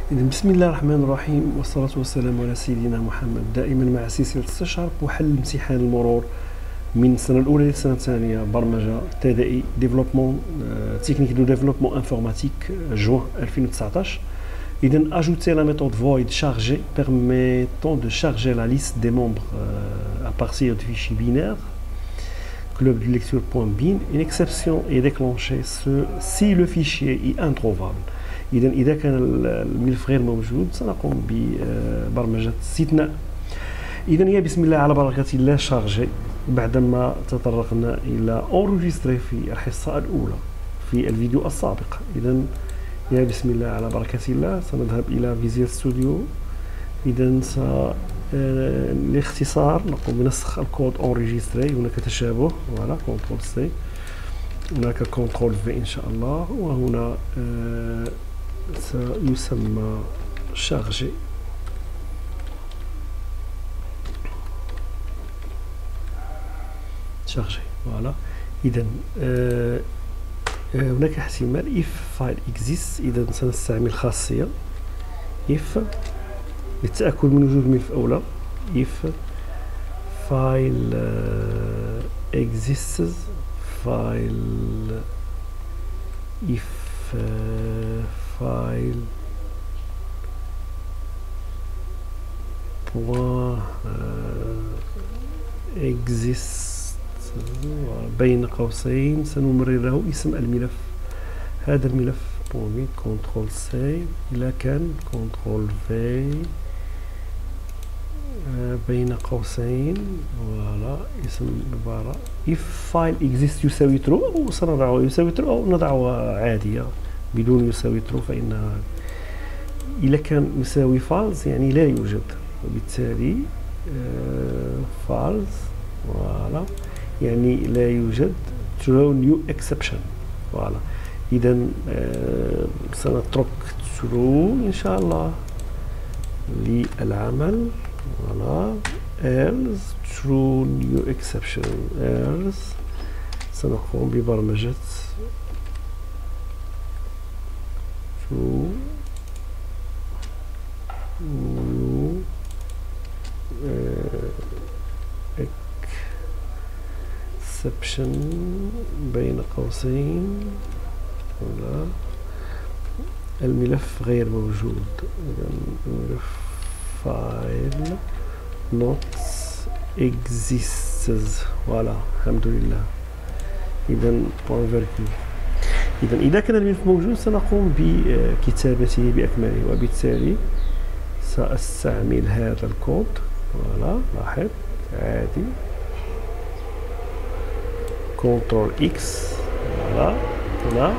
بسم الله الرحمن الرحيم، والصلاة والسلام على سيدنا محمد. دائما مع سلسلة استشعار وحل امتحان المرور من السنة الأولى للسنة الثانية برمجة ابتدائي ديفلوبمون تكنيك دو ديفلوبمون انفورماتيك juin 2019. إذن ajouter la méthode void chargé permettant de charger la liste des membres à partir du fichier binaire club de lecture.bin. Une exception est déclenchée si le fichier est introuvable. إذا كان الملف غير موجود سنقوم ببرمجة استثناء. إذا بسم الله على بركة الله شارجي. بعدما تطرقنا إلى أورجستري في الحصة الأولى في الفيديو السابق. إذا بسم الله على بركة الله سنذهب إلى فيزيال ستوديو. إذا لاختصار نقوم بنسخ الكود أورجستري. هناك تشابه، فوالا كنترول سي، هناك كنترول في إن شاء الله، وهنا سيسمى شارجي. فوالا. إذا هناك احتمال if file exists. إذا سنستعمل خاصية if للتأكد من وجود ملف أولى. if file exists file if file exists بين قوسين سنمرره اسم الملف. هذا الملف كنترول سي إلى كان كنترول في بين قوسين، فوالا اسم العبارة if file exists يساوي true، أو سنضعه يساوي true أو نضعه عادية بدون يساوي true، فإنها إذا كان يساوي false يعني لا يوجد، وبالتالي false فوالا يعني لا يوجد throw new exception. فوالا. إذا سنترك true إن شاء الله للعمل. فوالا. else true new exception else سنقوم ببرمجة true new exception بين قوسين. ولا الملف غير موجود. الملف file not exists. فوالا الحمد لله. إذا point virgule. إذا كان الملف موجود سنقوم بكتابته بأكمله، وبالتالي سأستعمل هذا الكود. فوالا لاحظ عادي كنترول اكس، فوالا هنا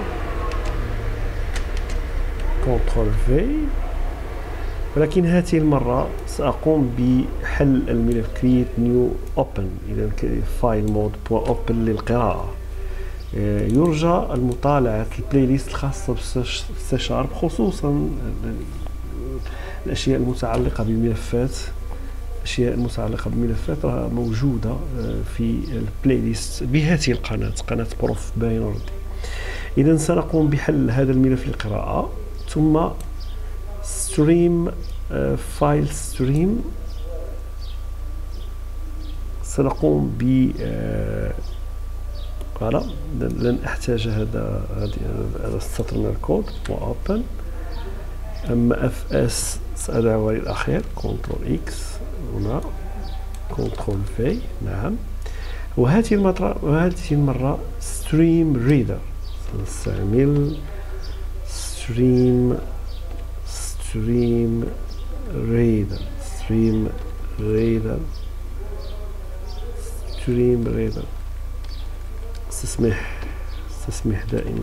كنترول في، ولكن هذه المرة سأقوم بحل الملف create new open. إذا فايل مود open للقراءة. يرجى المطالعة البلاي ليست الخاصة بالسي#، خصوصا الأشياء المتعلقة بالملفات. الأشياء المتعلقة بالملفات راه موجودة في البلاي ليست بهذه القناة، قناة بروف باينوردي. إذا سنقوم بحل هذا الملف للقراءة، ثم ستريم فايل ستريم سنقوم ب فوالا لن أحتاج هذا السطر من الكود وأوبن. أما اف اس سأدعوها للأخير كنترول اكس، هنا كنترول في، نعم. وهذه المرة ستريم ريدر سنستعمل ستريم ريدر استسمح دائما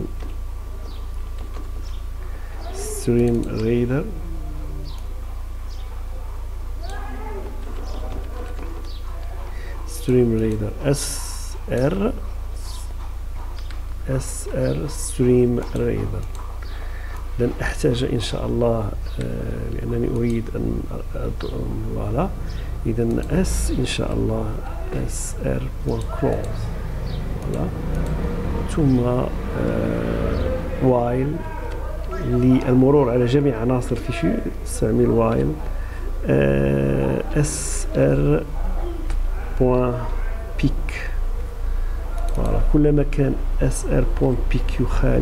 ستريم ريدر. اس ار ستريم ريدر. لن احتاج ان شاء الله لانني اريد ان فوالا. اذا اس ان شاء الله اس ار كلوز، ثم while للمرور على جميع عناصر فيشي استعمل وايل sr .pic. فوالا كلما كان sr.pic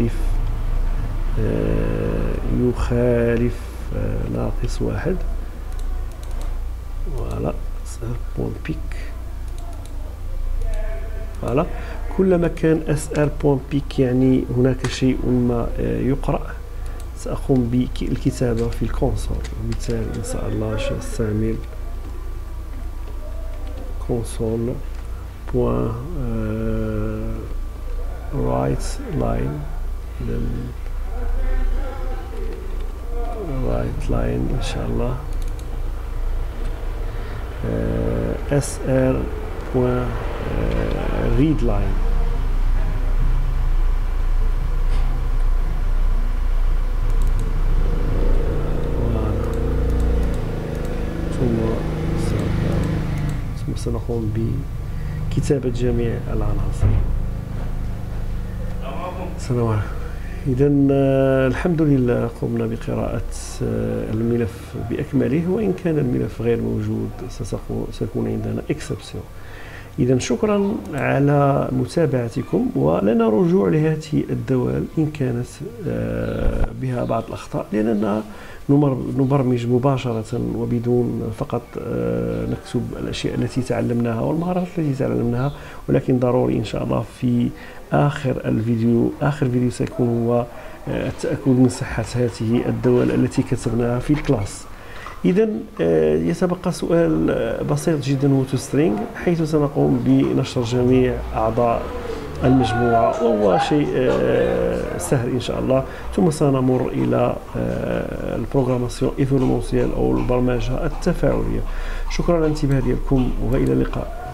يخالف ناقص واحد. فوالا sr.pic. فوالا كلما كان sr.pic يعني هناك شيء ما يقرأ، سأقوم بالكتابة في الكونسول. مثال إن شاء الله سأستعمل console write line إن شاء الله sr read line. ثم سنقوم بكتابة جميع العناصر. السلام عليكم. إذا الحمد لله قمنا بقراءة الملف بأكمله، وإن كان الملف غير موجود سيكون عندنا إكسبسيون. إذا شكرا على متابعتكم، ولنا رجوع لهذه الدوال إن كانت بها بعض الأخطاء، لأننا نبرمج مباشرة وبدون فقط نكتب الأشياء التي تعلمناها والمهارات التي تعلمناها، ولكن ضروري إن شاء الله في آخر فيديو سيكون هو التأكد من صحة هذه الدوال التي كتبناها في الكلاس. إذا يتبقى سؤال بسيط جدا هو توسترينج، حيث سنقوم بنشر جميع أعضاء المجموعة، وهو شيء سهل إن شاء الله. ثم سنمر إلى البروغراماسيون إيفونومونسيال أو البرمجة التفاعلية. شكرا على الانتباه ديالكم وإلى اللقاء.